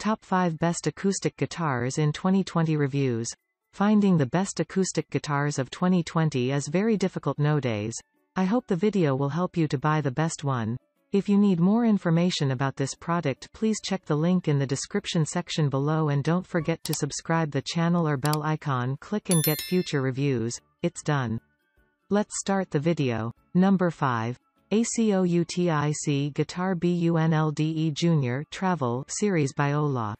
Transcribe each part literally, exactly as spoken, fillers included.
Top five Best Acoustic Guitars in twenty twenty Reviews. Finding the best acoustic guitars of twenty twenty is very difficult nowadays. I hope the video will help you to buy the best one. If you need more information about this product, please check the link in the description section below, and don't forget to subscribe the channel or bell icon. Click and get future reviews. It's done. Let's start the video. Number five. Acoustic Guitar Bunlde Junior Travel Series by Ola.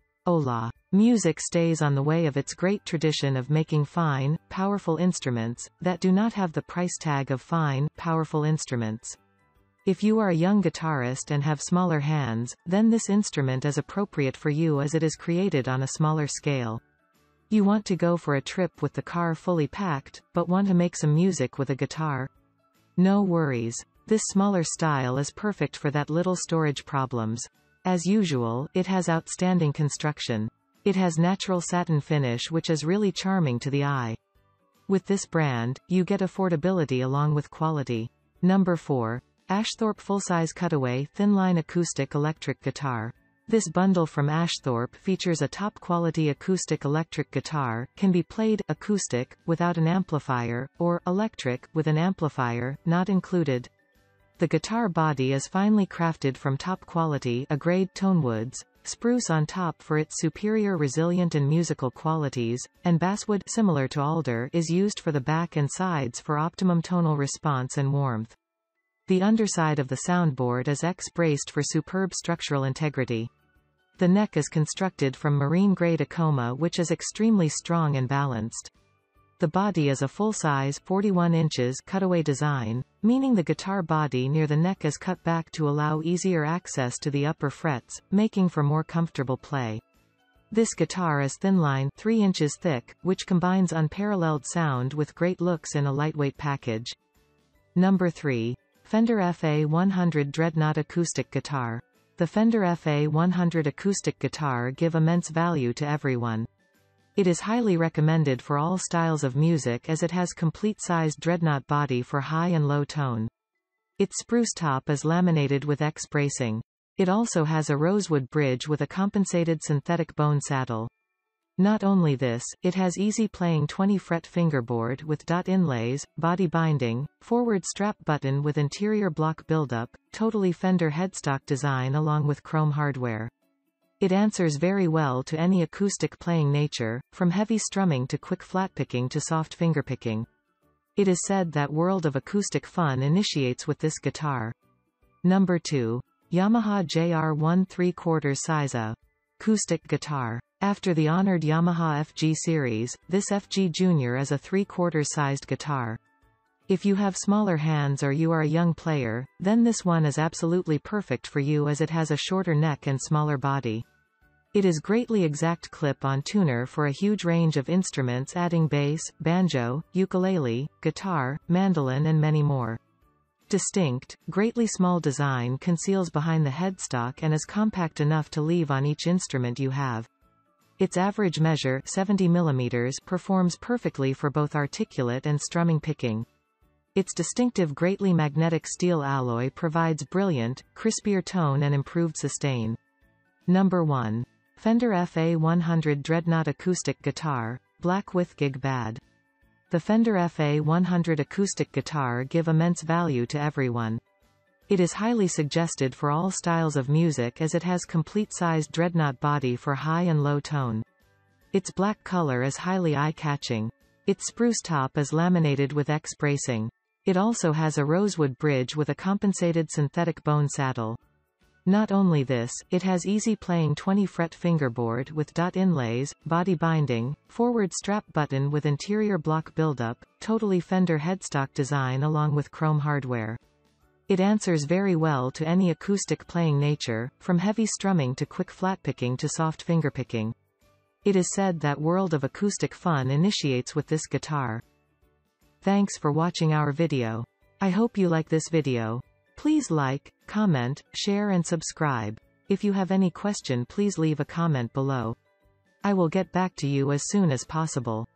Ola Music stays on the way of its great tradition of making fine, powerful instruments that do not have the price tag of fine, powerful instruments. If you are a young guitarist and have smaller hands, then this instrument is appropriate for you as it is created on a smaller scale. You want to go for a trip with the car fully packed, but want to make some music with a guitar? No worries. This smaller style is perfect for that little storage problems. As usual, it has outstanding construction. It has natural satin finish which is really charming to the eye. With this brand, you get affordability along with quality. Number four. Ashthorpe Full-Size Cutaway Thinline Acoustic Electric Guitar. This bundle from Ashthorpe features a top-quality acoustic electric guitar, can be played acoustic, without an amplifier, or electric, with an amplifier, not included. The guitar body is finely crafted from top-quality agreed tonewoods, spruce on top for its superior resilient and musical qualities, and basswood, similar to alder, is used for the back and sides for optimum tonal response and warmth. The underside of the soundboard is X-braced for superb structural integrity. The neck is constructed from marine-grade Akoma, which is extremely strong and balanced. The body is a full-size forty-one inches cutaway design, meaning the guitar body near the neck is cut back to allow easier access to the upper frets, making for more comfortable play. This guitar is thinline, three inches thick, which combines unparalleled sound with great looks in a lightweight package. Number three. Fender F A one hundred Dreadnought Acoustic Guitar. The Fender F A one hundred acoustic guitar give immense value to everyone. It is highly recommended for all styles of music as it has complete-sized dreadnought body for high and low tone. Its spruce top is laminated with X-bracing. It also has a rosewood bridge with a compensated synthetic bone saddle. Not only this, it has easy playing twenty fret fingerboard with dot inlays, body binding, forward strap button with interior block buildup, totally Fender headstock design along with chrome hardware. It answers very well to any acoustic playing nature, from heavy strumming to quick flatpicking to soft fingerpicking. It is said that world of acoustic fun initiates with this guitar. Number two. Yamaha J R one three quarters Size A. Acoustic Guitar. After the honored Yamaha F G series, this F G Junior is a three quarters sized guitar. If you have smaller hands or you are a young player, then this one is absolutely perfect for you as it has a shorter neck and smaller body. It is greatly exact clip-on tuner for a huge range of instruments, adding bass, banjo, ukulele, guitar, mandolin and many more. Distinct, greatly small design conceals behind the headstock and is compact enough to leave on each instrument you have. Its average measure, seventy millimeters, performs perfectly for both articulate and strumming picking. Its distinctive greatly magnetic steel alloy provides brilliant, crispier tone and improved sustain. Number one. Fender F A one hundred Dreadnought Acoustic Guitar, Black with Gig Bad. The Fender F A one hundred acoustic guitar give immense value to everyone. It is highly suggested for all styles of music as it has complete-sized dreadnought body for high and low tone. Its black color is highly eye-catching. Its spruce top is laminated with X-bracing. It also has a rosewood bridge with a compensated synthetic bone saddle. Not only this, it has easy playing twenty fret fingerboard with dot inlays, body binding, forward strap button with interior block buildup, totally Fender headstock design along with chrome hardware. It answers very well to any acoustic playing nature, from heavy strumming to quick flatpicking to soft fingerpicking. It is said that world of acoustic fun initiates with this guitar. Thanks for watching our video. I hope you like this video. Please like, comment, share and subscribe. If you have any question, please leave a comment below. I will get back to you as soon as possible.